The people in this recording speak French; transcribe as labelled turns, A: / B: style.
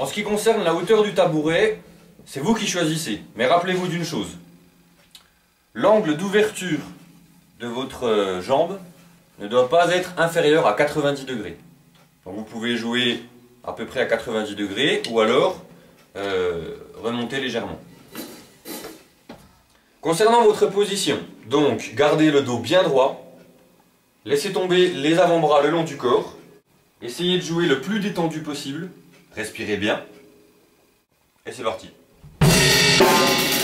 A: En ce qui concerne la hauteur du tabouret, c'est vous qui choisissez. Mais rappelez-vous d'une chose. L'angle d'ouverture de votre jambe ne doit pas être inférieur à 90 degrés. Donc vous pouvez jouer à peu près à 90 degrés ou alors remonter légèrement. Concernant votre position, donc gardez le dos bien droit, laissez tomber les avant-bras le long du corps, essayez de jouer le plus détendu possible, respirez bien, et c'est parti.